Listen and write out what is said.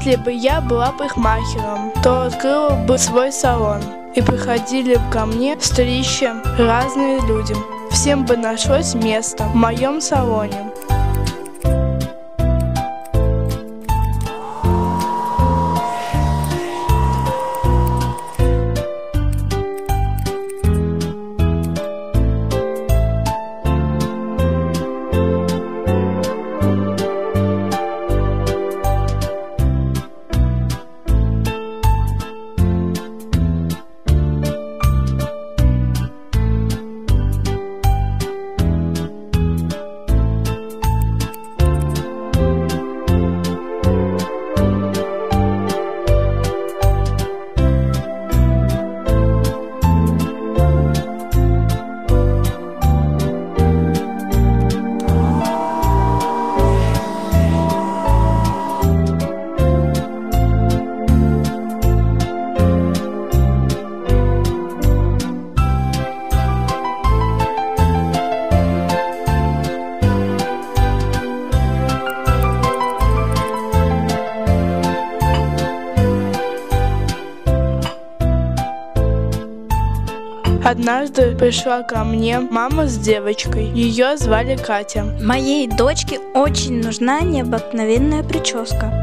Если бы я была парикмахером, то открыла бы свой салон. И приходили бы ко мне стричься разные люди. Всем бы нашлось место в моем салоне. Однажды пришла ко мне мама с девочкой. Ее звали Катя. Моей дочке очень нужна необыкновенная прическа.